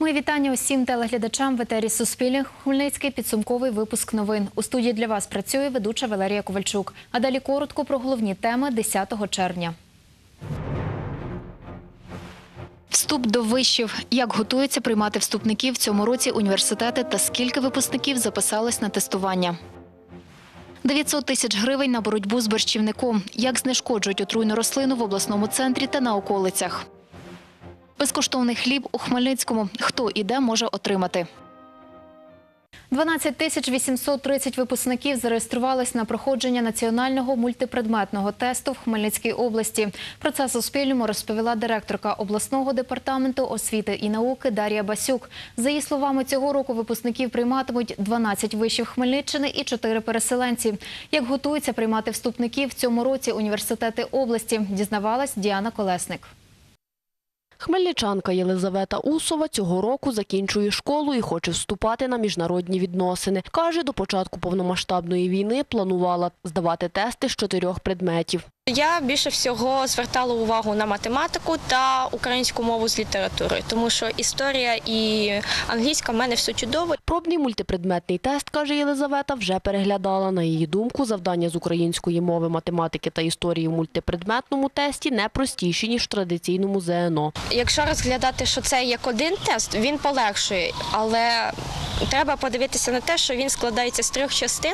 Мої вітання усім телеглядачам в етері Суспільне. Хмельницький підсумковий випуск новин. У студії для вас працює ведуча Валерія Ковальчук. А далі коротко про головні теми 10 червня. Вступ до вишів. Як готуються приймати вступників в цьому році університети та скільки випускників записались на тестування. 900 тисяч гривень на боротьбу з борщівником. Як знешкоджують отруйну рослину в обласному центрі та на околицях. Безкоштовний хліб у Хмельницькому. Хто і де може отримати? 12 830 випускників зареєструвались на проходження національного мультипредметного тесту в Хмельницькій області. Про це Суспільному розповіла директорка обласного департаменту освіти і науки Дар'я Басюк. За її словами, цього року випускників прийматимуть 12 вишів Хмельниччини і 4 переселенці. Як готуються приймати вступників в цьому році університети області, дізнавалась Діана Колесник. Хмельничанка Єлизавета Усова цього року закінчує школу і хоче вступати на міжнародні відносини. Каже, до початку повномасштабної війни планувала здавати тести з 4 предметів. Я більше всього звертала увагу на математику та українську мову з літератури, тому що історія і англійська в мене все чудово. Пробний мультипредметний тест, каже Єлизавета, вже переглядала. На її думку, завдання з української мови, математики та історії в мультипредметному тесті не простіші, ніж в традиційному ЗНО. Якщо розглядати, що це як один тест, він полегшує, але треба подивитися на те, що він складається з 3 частин,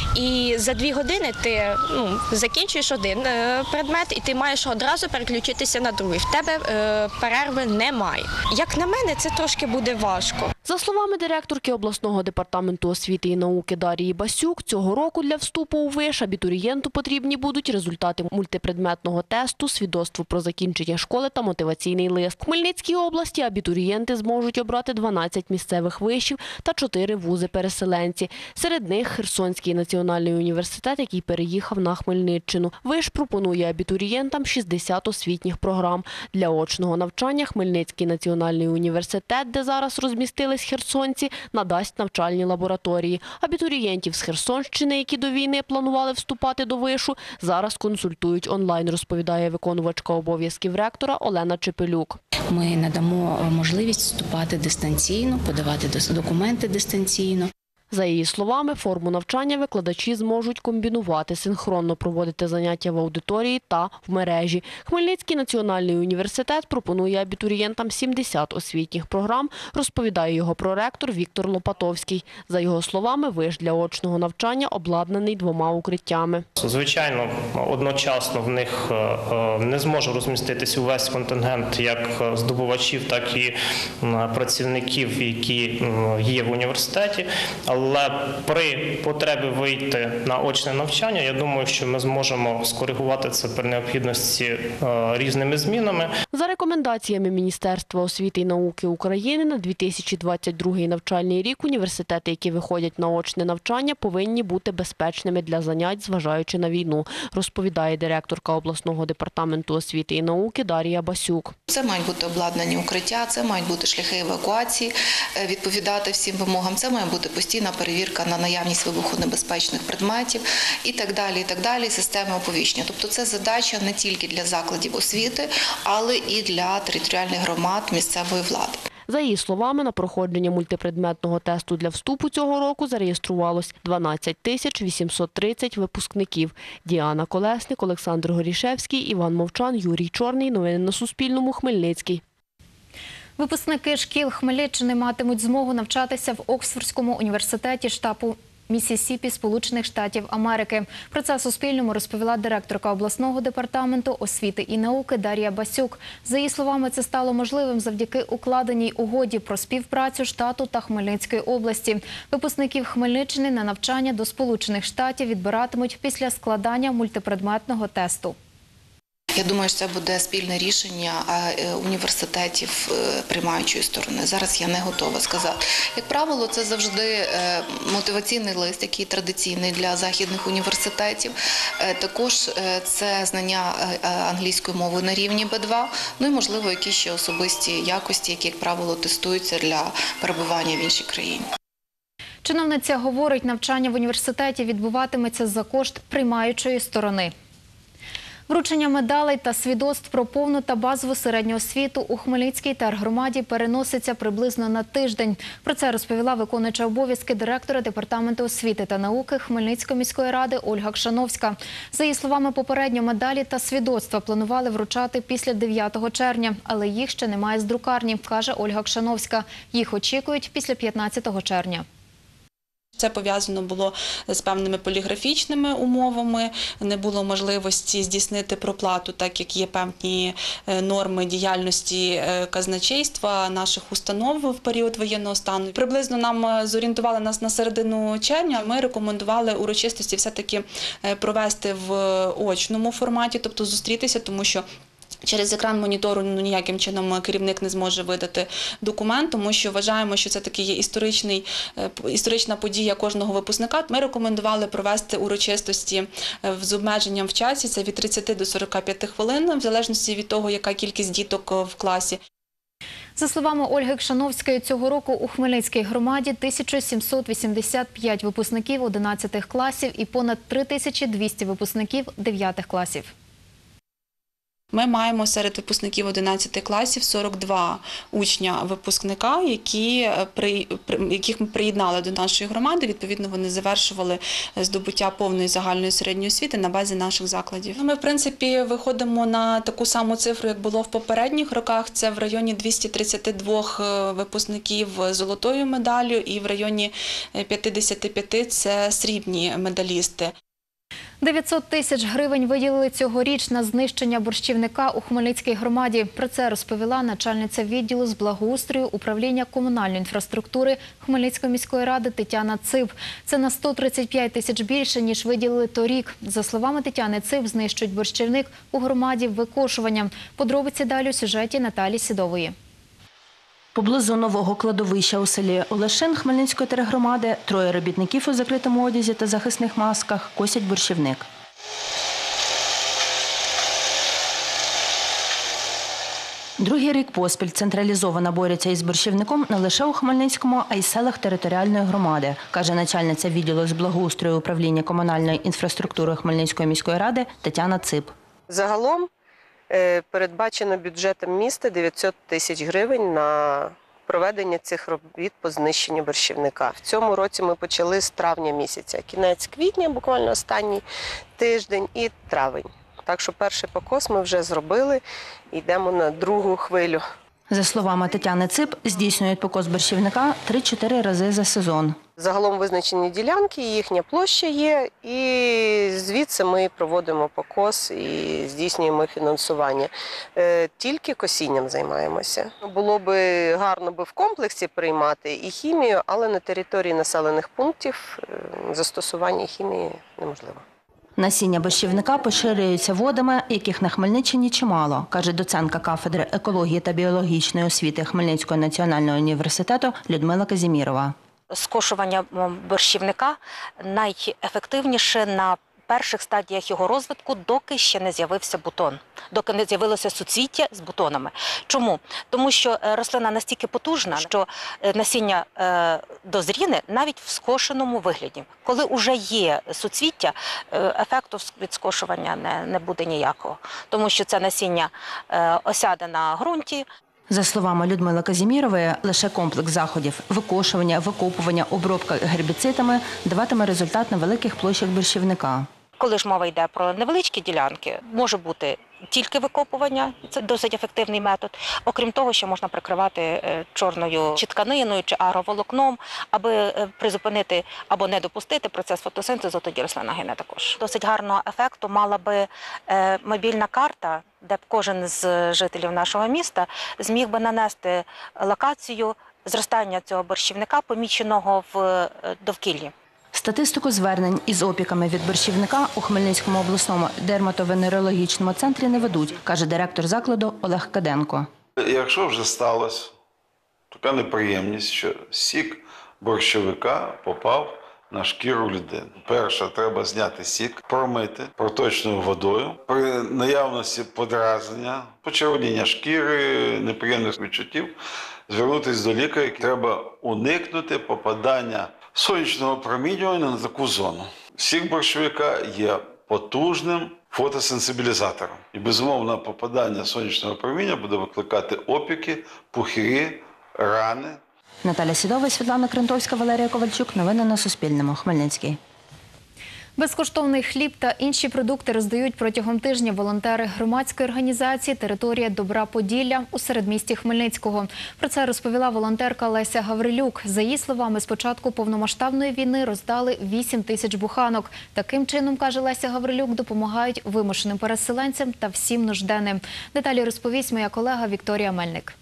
і за 2 години ти закінчуєш один предмет, і ти маєш одразу переключитися на другий. В тебе перерви немає. Як на мене, це трошки буде важко. За словами директорки обласного департаменту освіти і науки Дар'ї Басюк, цього року для вступу у виш абітурієнту потрібні будуть результати мультипредметного тесту, свідоцтво про закінчення школи та мотиваційний лист. В Хмельницькій області абітурієнти зможуть обрати 12 місцевих вишів та 4 вузи-переселенці. Серед них Херсонський національний університет, який переїхав на Хмельниччину. Виш пропонує абітурієнтам 60 освітніх програм. Для очного навчання Хмельницький національний університет, де зараз розмістились херсонці, надасть навчальні лабораторії. Абітурієнтів з Херсонщини, які до війни планували вступати до вишу, зараз консультують онлайн, розповідає виконувачка обов'язків ректора Олена Чепелюк. Ми надамо можливість вступати дистанційно, подавати документи дистанційно. За її словами, форму навчання викладачі зможуть комбінувати, синхронно проводити заняття в аудиторії та в мережі. Хмельницький національний університет пропонує абітурієнтам 70 освітніх програм, розповідає його проректор Віктор Лопатовський. За його словами, виш для очного навчання обладнаний 2 укриттями. Звичайно, одночасно в них не зможе розміститися увесь контингент як здобувачів, так і працівників, які є в університеті. Але при потребі вийти на очне навчання, я думаю, що ми зможемо скоригувати це при необхідності різними змінами. За рекомендаціями Міністерства освіти і науки України на 2022 навчальний рік університети, які виходять на очне навчання, повинні бути безпечними для занять, зважаючи на війну, розповідає директорка обласного департаменту освіти і науки Дар'я Басюк. Це мають бути обладнані укриття, це мають бути шляхи евакуації, відповідати всім вимогам, це має бути постійна перевірка на наявність вибухонебезпечних предметів і так далі, системи оповіщення. Тобто це задача не тільки для закладів освіти, але і для територіальних громад місцевої влади. За її словами, на проходження мультипредметного тесту для вступу цього року зареєструвалось 12 830 випускників. Діана Колесник, Олександр Горішевський, Іван Мовчан, Юрій Чорний. Новини на Суспільному. Хмельницький. Випускники шкіл Хмельниччини матимуть змогу навчатися в Оксфордському університеті штату Міссісіпі, Сполучених Штатів Америки. Про це Суспільному розповіла директорка обласного департаменту освіти і науки Дар'я Басюк. За її словами, це стало можливим завдяки укладеній угоді про співпрацю штату та Хмельницької області. Випускників Хмельниччини на навчання до Сполучених Штатів відбиратимуть після складання мультипредметного тесту. Я думаю, що це буде спільне рішення університетів приймаючої сторони. Зараз я не готова сказати. Як правило, це завжди мотиваційний лист, який традиційний для західних університетів. Також це знання англійської мови на рівні Б2, ну і, можливо, якісь ще особисті якості, які, як правило, тестуються для перебування в іншій країні. Чиновниця говорить, навчання в університеті відбуватиметься за кошт приймаючої сторони. Вручення медалей та свідоцтв про повну та базову середню освіту у Хмельницькій тергромаді переноситься приблизно на тиждень. Про це розповіла виконуюча обов'язки директора Департаменту освіти та науки Хмельницької міської ради Ольга Кшановська. За її словами, попередньо медалі та свідоцтва планували вручати після 9 червня, але їх ще немає з друкарні, каже Ольга Кшановська. Їх очікують після 15 червня. Це пов'язано було з певними поліграфічними умовами, не було можливості здійснити проплату, так як є певні норми діяльності казначейства наших установ в період воєнного стану. Приблизно нам зорієнтували нас на середину червня. Ми рекомендували урочистості все-таки провести в очному форматі, тобто зустрітися, тому що через екран монітору ніяким чином керівник не зможе видати документ, тому що вважаємо, що це таки є історична подія кожного випускника. Ми рекомендували провести урочистості з обмеженням в часі, це від 30 до 45 хвилин, в залежності від того, яка кількість діток в класі. За словами Ольги Кшановської, цього року у Хмельницькій громаді 1785 випускників 11 класів і понад 3200 випускників 9 класів. Ми маємо серед випускників 11 класів 42 учня-випускника, яких ми приєднали до нашої громади. Відповідно, вони завершували здобуття повної загальної середньої освіти на базі наших закладів. Ми, в принципі, виходимо на таку саму цифру, як було в попередніх роках. Це в районі 232 випускників з золотою медаллю і в районі 55 – це срібні медалісти. 900 тисяч гривень виділили цьогоріч на знищення борщівника у Хмельницькій громаді. Про це розповіла начальниця відділу з благоустрою управління комунальної інфраструктури Хмельницької міської ради Тетяна Цип. Це на 135 тисяч більше, ніж виділили торік. За словами Тетяни Цип, знищують борщівник у громаді викошуванням. Подробиці далі у сюжеті Наталі Сідової. Поблизу нового кладовища у селі Олешин Хмельницької тергромади 3 робітників у закритому одязі та захисних масках косять борщівник. Другий рік поспіль централізовано борються із борщівником не лише у Хмельницькому, а й селах територіальної громади, каже начальниця відділу з благоустрою управління комунальної інфраструктури Хмельницької міської ради Тетяна Цип. Загалом передбачено бюджетом міста 900 тисяч гривень на проведення цих робіт по знищенню борщівника. В цьому році ми почали з травня місяця, кінець квітня, буквально останній тиждень, і травень. Так що перший покос ми вже зробили, йдемо на другу хвилю. За словами Тетяни Цип, здійснюють покос борщівника 3-4 рази за сезон. Загалом визначені ділянки, їхня площа є, і звідси ми проводимо покос і здійснюємо фінансування. Тільки косінням займаємося. Було б гарно в комплексі приймати і хімію, але на території населених пунктів застосування хімії неможливо. Насіння борщівника поширюються водами, яких на Хмельниччині чимало, каже доцентка кафедри екології та біологічної освіти Хмельницького національного університету Людмила Казімірова. Скошування борщівника найефективніше на перших стадіях його розвитку, доки ще не з'явився бутон, доки не з'явилося суцвіття з бутонами. Чому? Тому що рослина настільки потужна, що насіння дозріне навіть в скошеному вигляді. Коли вже є суцвіття, ефекту від скошування не буде ніякого, тому що це насіння осяде на ґрунті. За словами Людмили Казімірової, лише комплекс заходів – викошування, викопування, обробка гербіцидами – даватиме результат на великих площах борщівника. Коли ж мова йде про невеличкі ділянки, може бути тільки викопування, це досить ефективний метод. Окрім того, що можна прикривати чорною чи тканиною, чи агроволокном, аби призупинити або не допустити процес фотосинтезу, тоді рослина гине також. Досить гарного ефекту мала би мобільна карта, де б кожен з жителів нашого міста зміг би нанести локацію зростання цього борщівника, поміченого в довкіллі. Статистику звернень із опіками від борщівника у Хмельницькому обласному дерматовенерологічному центрі не ведуть, каже директор закладу Олег Каденко. Якщо вже сталося така неприємність, що сік борщовика попав на шкіру людини. Перше, треба зняти сік, промити проточною водою. При наявності подразнення, почервоніння шкіри, неприємних відчуттів, звернутися до лікаря. Треба уникнути попадання сонячного промінювання на таку зону. Сік борщовика є потужним фотосенсибілізатором. І, безумовно, попадання сонячного проміння буде викликати опіки, пухирі, рани. Наталя Сідова, Світлана Крентовська, Валерія Ковальчук. Новини на Суспільному. Хмельницький. Безкоштовний хліб та інші продукти роздають протягом тижня волонтери громадської організації «Територія добра Поділля» у середмісті Хмельницького. Про це розповіла волонтерка Леся Гаврилюк. За її словами, з початку повномасштабної війни роздали 8 тисяч буханок. Таким чином, каже Леся Гаврилюк, допомагають вимушеним переселенцям та всім нужденним. Деталі розповість моя колега Вікторія Мельник.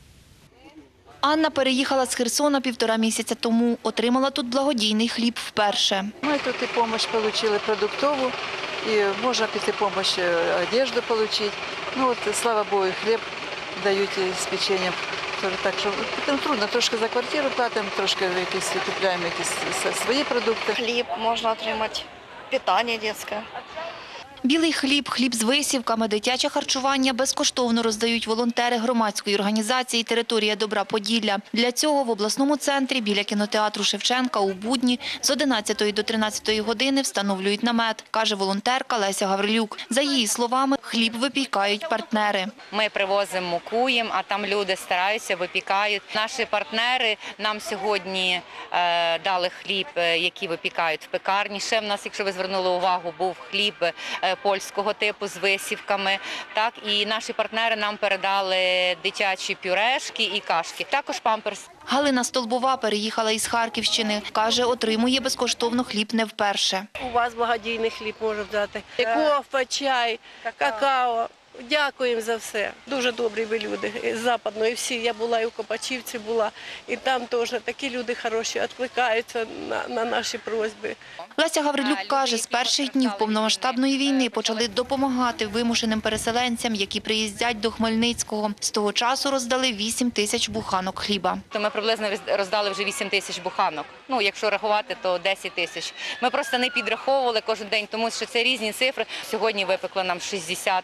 Анна переїхала з Херсона 1,5 місяця тому. Отримала тут благодійний хліб вперше. Ми тут і допомогу отримали продуктову, і можна піти допомогу одежду отримати. Ну от, слава Богу, хліб дають з печенням. Так що трудно, трошки за квартиру платимо, трошки якісь купуємо якісь свої продукти. Хліб можна отримати, питання дитяче. Білий хліб, хліб з висівками, дитяче харчування безкоштовно роздають волонтери громадської організації «Територія добра Поділля». Для цього в обласному центрі біля кінотеатру Шевченка у будні з 11 до 13 години встановлюють намет, каже волонтерка Леся Гаврилюк. За її словами, хліб випікають партнери. Ми привозимо муку їм, а там люди стараються, випікають. Наші партнери нам сьогодні дали хліб, який випікають в пекарні. Ще в нас, якщо ви звернули увагу, був хліб польського типу з висівками. Так, і наші партнери нам передали дитячі пюрешки і кашки. Також памперс. Галина Столбова переїхала із Харківщини. Каже, отримує безкоштовно хліб не вперше. У вас благодійний хліб можу взяти. Кофе, чай, какао. Дякуємо за все. Дуже добрі ви люди з Западної всі. Я була і у Копачівці була, і там теж такі люди хороші, відкликаються на наші просьби. Леся Гаврилюк каже, з перших днів повномасштабної війни почали допомагати вимушеним переселенцям, які приїздять до Хмельницького. З того часу роздали 8 тисяч буханок хліба. Ми приблизно роздали вже 8 тисяч буханок. Ну, якщо рахувати, то 10 тисяч. Ми просто не підраховували кожен день, тому що це різні цифри. Сьогодні випекло нам 60,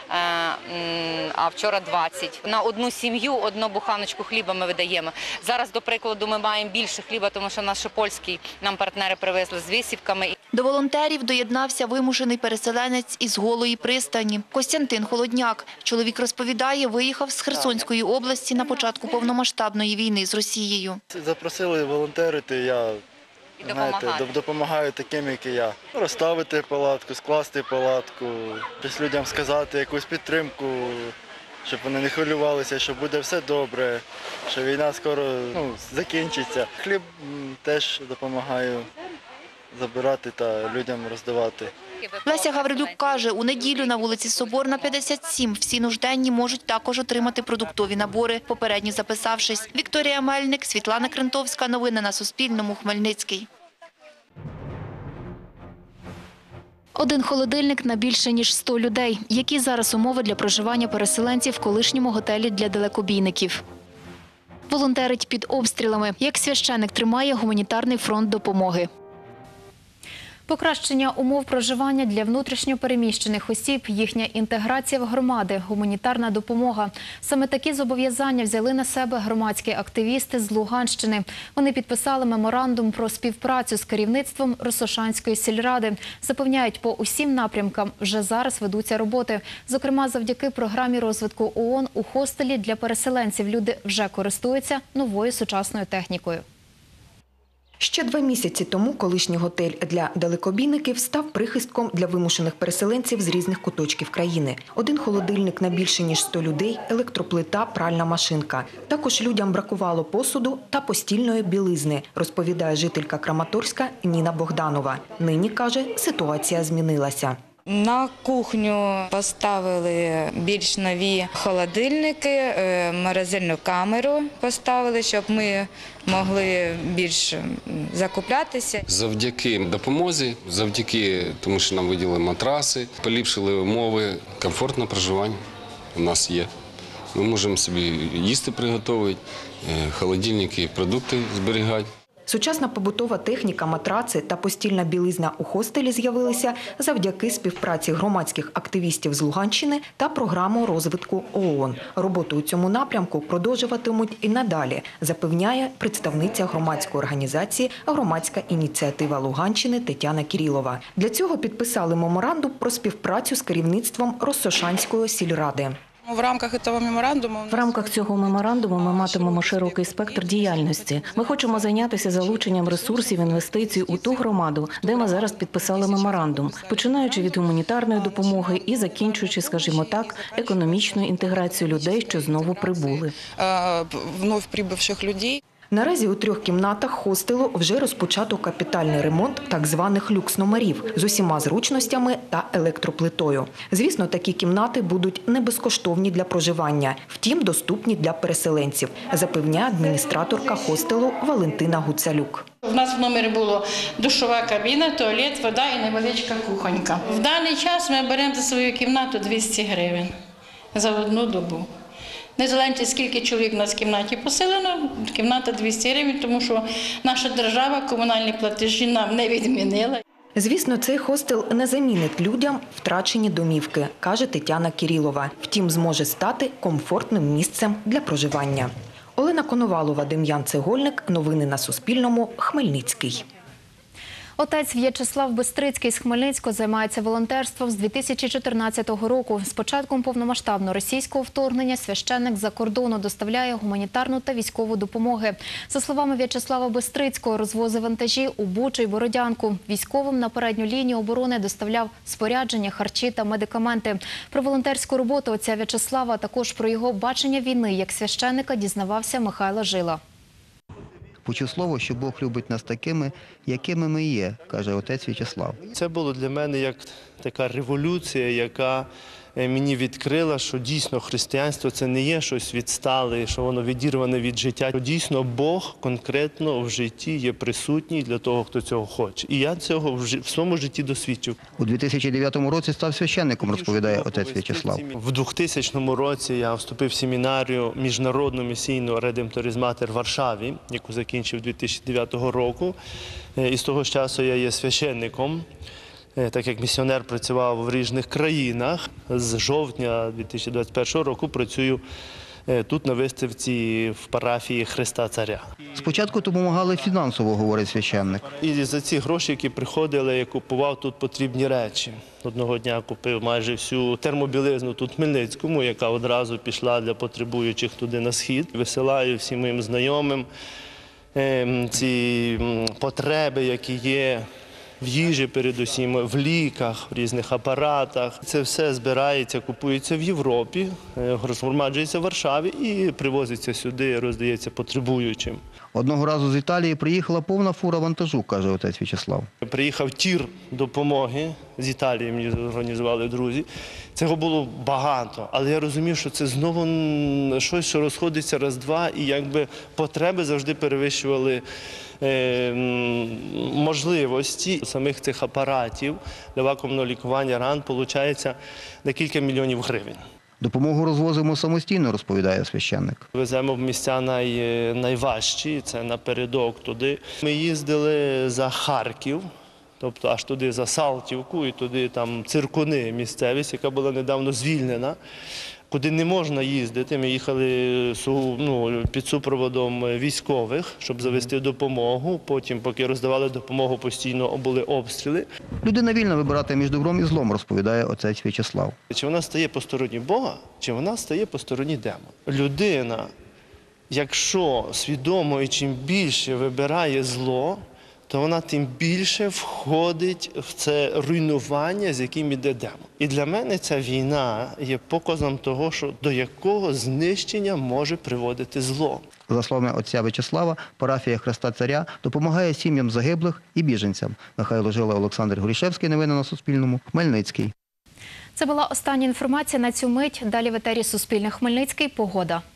а вчора 20. На одну сім'ю одну буханочку хліба ми видаємо. Зараз, до прикладу, ми маємо більше хліба, тому що наш польський нам партнери привезли з висівками. До волонтерів доєднався вимушений переселенець із Голої пристані – Костянтин Холодняк. Чоловік розповідає, виїхав з Херсонської області на початку повномасштабної війни з Росією. Запросили волонтерити, я допомагаю таким, як і я. Розставити палатку, скласти палатку, щось людям сказати, якусь підтримку, щоб вони не хвилювалися, що буде все добре, що війна скоро закінчиться. Хліб теж допомагаю забирати та людям роздавати. Леся Гаврилюк каже, у неділю на вулиці Соборна, 57 всі нужденні можуть також отримати продуктові набори, попередньо записавшись. Вікторія Мельник, Світлана Крентовська. Новини на Суспільному. Хмельницький. Один холодильник на більше ніж 100 людей. Які зараз умови для проживання переселенців в колишньому готелі для далекобійників? Волонтерить під обстрілами. Як священик тримає гуманітарний фронт допомоги. Покращення умов проживання для внутрішньо переміщених осіб, їхня інтеграція в громади, гуманітарна допомога. Саме такі зобов'язання взяли на себе громадські активісти з Луганщини. Вони підписали меморандум про співпрацю з керівництвом Росошанської сільради. Запевняють, по усім напрямкам вже зараз ведуться роботи. Зокрема, завдяки програмі розвитку ООН у хостелі для переселенців люди вже користуються новою сучасною технікою. Ще 2 місяці тому колишній готель для далекобійників став прихистком для вимушених переселенців з різних куточків країни. Один холодильник на більше ніж 100 людей, електроплита, пральна машинка. Також людям бракувало посуду та постільної білизни, розповідає жителька Краматорська Ніна Богданова. Нині, каже, ситуація змінилася. На кухню поставили більш нові холодильники, морозильну камеру поставили, щоб ми могли більш закуплятися. Завдяки допомозі, завдяки тому, що нам виділили матраси, поліпшили умови, комфортне проживання у нас є. Ми можемо собі їсти приготувати, холодильники, продукти зберігати. Сучасна побутова техніка, матраци та постільна білизна у хостелі з'явилися завдяки співпраці громадських активістів з Луганщини та програми розвитку ООН. Роботу у цьому напрямку продовжуватимуть і надалі, запевняє представниця громадської організації «Громадська ініціатива Луганщини» Тетяна Кірілова. Для цього підписали меморандум про співпрацю з керівництвом Россошанської сільради. В рамках цього меморандуму ми матимемо широкий спектр діяльності. Ми хочемо зайнятися залученням ресурсів, інвестицій у ту громаду, де ми зараз підписали меморандум, починаючи від гуманітарної допомоги і закінчуючи, скажімо так, економічною інтеграцією людей, що знову прибули. Вновь прибувших людей. Наразі у 3 кімнатах хостелу вже розпочато капітальний ремонт так званих люкс-номерів з усіма зручностями та електроплитою. Звісно, такі кімнати будуть не безкоштовні для проживання, втім доступні для переселенців, запевняє адміністраторка хостелу Валентина Гуцалюк. У нас в номері була душова кабіна, туалет, вода і невеличка кухонька. В даний час ми беремо за свою кімнату 200 гривень за одну добу. Незалежно, скільки чоловік у нас в кімнаті поселено, кімната 200 гривень, тому що наша держава комунальні платежі нам не відмінила. Звісно, цей хостел не замінить людям втрачені домівки, каже Тетяна Кірілова. Втім, зможе стати комфортним місцем для проживання. Олена Коновалова, Дем'ян Цегольник. Новини на Суспільному. Хмельницький. Отець В'ячеслав Бистрицький з Хмельницького займається волонтерством з 2014 року. З початком повномасштабного російського вторгнення священник з-за кордону доставляє гуманітарну та військову допомоги. За словами В'ячеслава Бистрицького, розвозив вантажі у Бучу й Бородянку. Військовим на передню лінію оборони доставляв спорядження, харчі та медикаменти. Про волонтерську роботу отця В'ячеслава, а також про його бачення війни як священника дізнавався Михайло Жила. Почув слово, що Бог любить нас такими, якими ми є, каже отець В'ячеслав. Це було для мене як така революція, яка мені відкрила, що дійсно християнство – це не є щось відстале, що воно відірване від життя. Дійсно, Бог конкретно в житті є присутній для того, хто цього хоче. І я цього в своєму житті досвідчив. У 2009 році став священником, розповідає отець В'ячеслав. В 2000 році я вступив в семінарію міжнародну місійну «Редемторизматер» в Варшаві, яку закінчив 2009 року. І з того часу я є священником. Так як місіонер працював в різних країнах, з жовтня 2021 року працюю тут на виставці в парафії Христа Царя. Спочатку допомагали фінансово, говорить священник. І за ці гроші, які приходили, я купував тут потрібні речі. Одного дня купив майже всю термобілизну тут в Хмельницькому, яка одразу пішла для потребуючих туди на схід. Висилаю всім моїм знайомим ці потреби, які є в їжі передусім, в ліках, в різних апаратах. Це все збирається, купується в Європі, розгромаджується в Варшаві і привозиться сюди, роздається потребуючим. Одного разу з Італії приїхала повна фура вантажу, каже отець В'ячеслав. Приїхав тір допомоги, з Італії мені організували друзі. Цього було багато, але я розумів, що це знову щось, що розходиться раз-два, і якби потреби завжди перевищували можливості самих цих апаратів для вакуумного лікування ран, виходить, на кілька мільйонів гривень. Допомогу розвозимо самостійно, розповідає священник. Веземо в місця найважчі, це напередок туди. Ми їздили за Харків, тобто аж туди за Салтівку і туди там Циркуни, місцевість, яка була недавно звільнена, куди не можна їздити. Ми їхали під супроводом військових, щоб завести допомогу. Потім, поки роздавали допомогу, постійно були обстріли. Людина вільна вибирати між добром і злом, розповідає отець В'ячеслав. Чи вона стає по стороні Бога, чи вона стає по стороні демона. Людина, якщо свідомо і чим більше вибирає зло, то вона тим більше входить в це руйнування, з яким іде демон. І для мене ця війна є показом того, що до якого знищення може приводити зло. За словами отця В'ячеслава, парафія Христа Царя допомагає сім'ям загиблих і біженцям. Михайло Жила, Олександр Горішевський. Новини на Суспільному. Хмельницький. Це була остання інформація на цю мить. Далі в етері Суспільне Хмельницький. Погода.